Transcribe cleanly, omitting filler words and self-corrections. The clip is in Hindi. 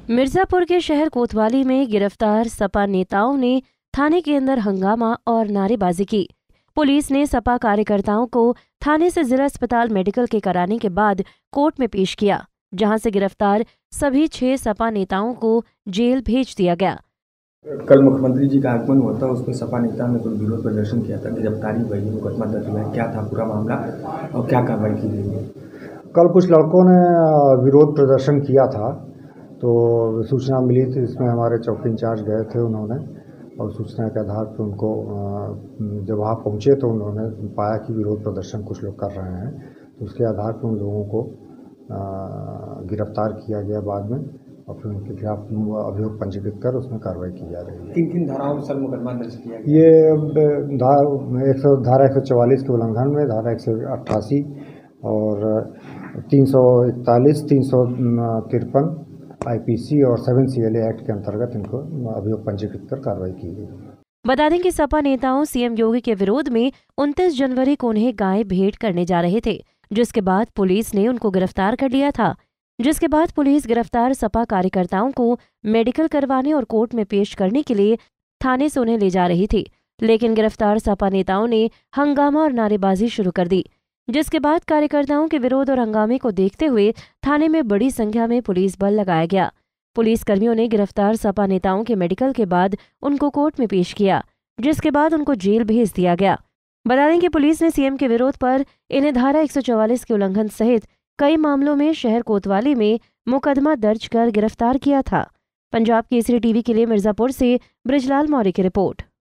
मिर्जापुर के शहर कोतवाली में गिरफ्तार सपा नेताओं ने थाने के अंदर हंगामा और नारेबाजी की। पुलिस ने सपा कार्यकर्ताओं को थाने से जिला अस्पताल मेडिकल के कराने के बाद कोर्ट में पेश किया, जहां से गिरफ्तार सभी 6 सपा नेताओं को जेल भेज दिया गया। कल मुख्यमंत्री जी का आगमन हुआ था, उसमें सपा नेता ने कुछ विरोध प्रदर्शन किया था, गिरफ्तारी हुई, मुकदमा दर्ज हुआ है। क्या था पूरा मामला और क्या कार्रवाई की गई है? कल कुछ लड़कों ने विरोध प्रदर्शन किया था, तो सूचना मिली थी। इसमें हमारे चौकी इंचार्ज गए थे, उन्होंने और सूचना के आधार पर उनको जब वहाँ पहुँचे तो उन्होंने पाया कि विरोध प्रदर्शन कुछ लोग कर रहे हैं, तो उसके आधार पर उन लोगों को गिरफ्तार किया गया बाद में, और फिर उनके खिलाफ अभियोग पंजीकृत कर उसमें कार्रवाई की जा रही है। किन धाराओं में सर मुकदमा दर्ज किया गया? ये धारा 144 के उल्लंघन में, धारा 188 और 341, 353 IPC और 7 CLA एक्ट के अंतर्गत इनको अभियोग पंजीकृत कर कार्रवाई की गई। बता दें कि सपा नेताओं सीएम योगी के विरोध में 29 जनवरी को उन्हें गाय भेंट करने जा रहे थे, जिसके बाद पुलिस ने उनको गिरफ्तार कर लिया था। जिसके बाद पुलिस गिरफ्तार सपा कार्यकर्ताओं को मेडिकल करवाने और कोर्ट में पेश करने के लिए थाने से उन्हें ले जा रही थी, लेकिन गिरफ्तार सपा नेताओं ने हंगामा और नारेबाजी शुरू कर दी। जिसके बाद कार्यकर्ताओं के विरोध और हंगामे को देखते हुए थाने में बड़ी संख्या में पुलिस बल लगाया गया। पुलिसकर्मियों ने गिरफ्तार सपा नेताओं के मेडिकल के बाद उनको कोर्ट में पेश किया, जिसके बाद उनको जेल भेज दिया गया। बता दें कि पुलिस ने सीएम के विरोध पर इन्हें धारा 144 के उल्लंघन सहित कई मामलों में शहर कोतवाली में मुकदमा दर्ज कर गिरफ्तार किया था। पंजाब केसरी टीवी के लिए मिर्जापुर से ब्रिजलाल मौर्य की रिपोर्ट।